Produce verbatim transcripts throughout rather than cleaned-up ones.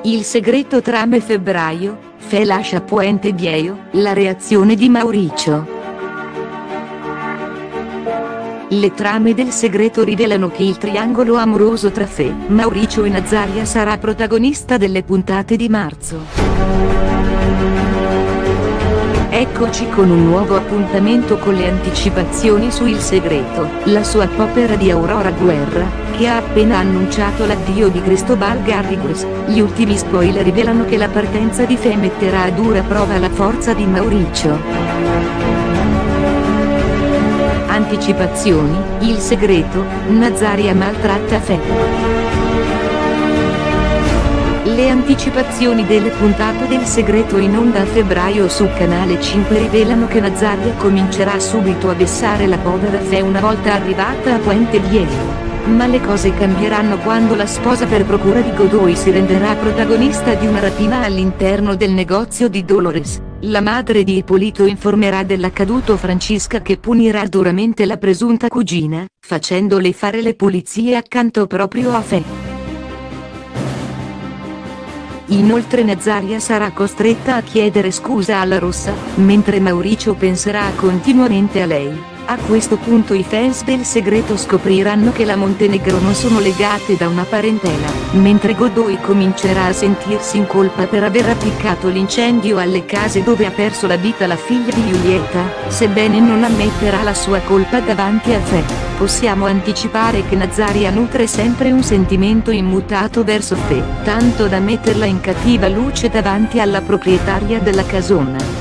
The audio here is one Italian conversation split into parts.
Il segreto trame febbraio, Fe lascia Puente Viejo, la reazione di Mauricio. Le trame del segreto rivelano che il triangolo amoroso tra Fe, Mauricio e Nazaria sarà protagonista delle puntate di marzo. Eccoci con un nuovo appuntamento con le anticipazioni su Il Segreto, la soap opera di Aurora Guerra, che ha appena annunciato l'addio di Cristobal Garrigues. Gli ultimi spoiler rivelano che la partenza di Fe metterà a dura prova la forza di Mauricio. Anticipazioni, Il Segreto, Nazaria maltratta Fe. Le anticipazioni delle puntate del segreto in onda a febbraio su Canale cinque rivelano che Nazaria comincerà subito a vessare la povera Fe una volta arrivata a Puente Viejo. Ma le cose cambieranno quando la sposa per procura di Godoy si renderà protagonista di una rapina all'interno del negozio di Dolores. La madre di Ippolito informerà dell'accaduto Francisca, che punirà duramente la presunta cugina, facendole fare le pulizie accanto proprio a Fe. Inoltre Nazaria sarà costretta a chiedere scusa alla Rossa, mentre Mauricio penserà continuamente a lei. A questo punto i fans del segreto scopriranno che la Montenegro non sono legate da una parentela, mentre Godoy comincerà a sentirsi in colpa per aver appiccato l'incendio alle case dove ha perso la vita la figlia di Julieta, sebbene non ammetterà la sua colpa davanti a Fe. Possiamo anticipare che Nazaria nutre sempre un sentimento immutato verso Fe, tanto da metterla in cattiva luce davanti alla proprietaria della casona.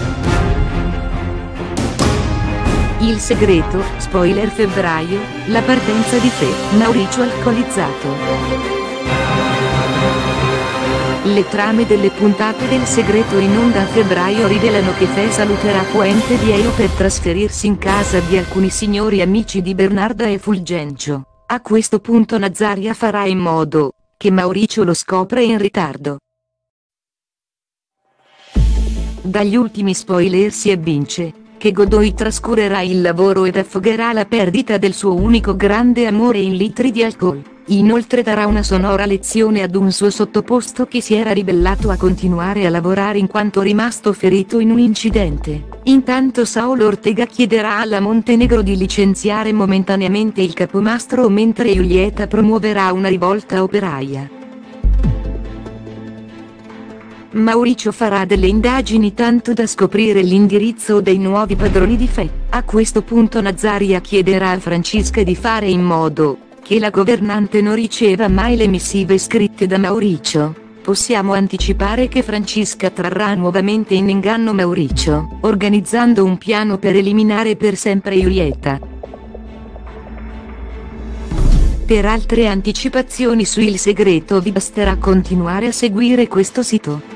Il segreto, spoiler febbraio, la partenza di Fe, Mauricio alcolizzato. Le trame delle puntate del segreto in onda a febbraio rivelano che Fe saluterà Puente Viejo per trasferirsi in casa di alcuni signori amici di Bernarda e Fulgencio. A questo punto Nazaria farà in modo che Mauricio lo scopra in ritardo. Dagli ultimi spoiler si evince che Godoy trascurerà il lavoro ed affogherà la perdita del suo unico grande amore in litri di alcol. Inoltre darà una sonora lezione ad un suo sottoposto che si era ribellato a continuare a lavorare in quanto rimasto ferito in un incidente. Intanto Saul Ortega chiederà alla Montenegro di licenziare momentaneamente il capomastro, mentre Julieta promuoverà una rivolta operaia. Mauricio farà delle indagini tanto da scoprire l'indirizzo dei nuovi padroni di Fe. A questo punto Nazaria chiederà a Francisca di fare in modo che la governante non riceva mai le missive scritte da Mauricio. Possiamo anticipare che Francisca trarrà nuovamente in inganno Mauricio, organizzando un piano per eliminare per sempre Julieta. Per altre anticipazioni su Il Segreto vi basterà continuare a seguire questo sito.